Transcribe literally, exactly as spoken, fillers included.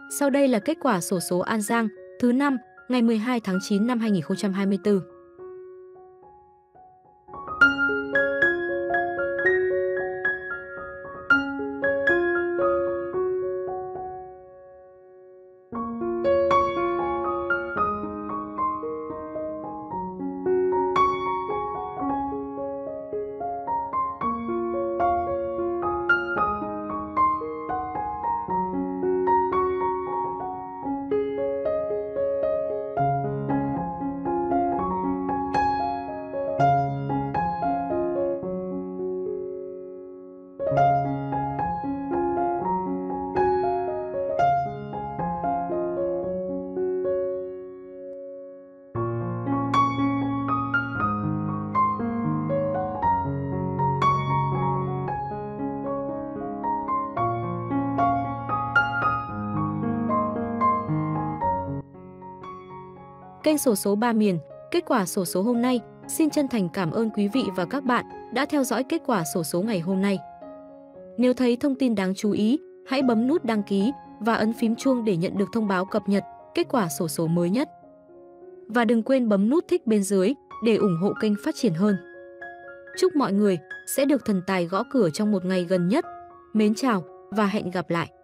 Sau đây là kết quả xổ số An Giang thứ năm ngày mười hai tháng chín năm hai nghìn không trăm hai mươi tư. Kênh xổ số ba miền, kết quả xổ số hôm nay. Xin chân thành cảm ơn quý vị và các bạn đã theo dõi kết quả xổ số ngày hôm nay. Nếu thấy thông tin đáng chú ý, hãy bấm nút đăng ký và ấn phím chuông để nhận được thông báo cập nhật kết quả xổ số mới nhất. Và đừng quên bấm nút thích bên dưới để ủng hộ kênh phát triển hơn. Chúc mọi người sẽ được thần tài gõ cửa trong một ngày gần nhất. Mến chào và hẹn gặp lại!